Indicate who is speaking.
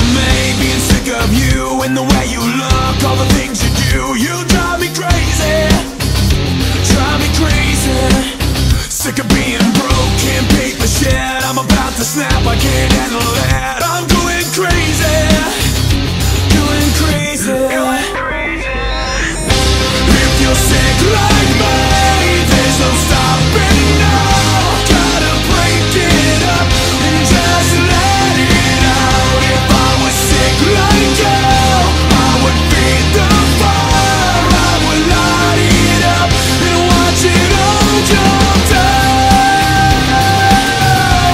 Speaker 1: of me, being sick of you and the way you look, all the things you do. You drive me crazy, drive me crazy. Sick of being broke, can't pay for shit. I'm about to snap, I can't handle it. I'm going crazy, going crazy. If you're sick,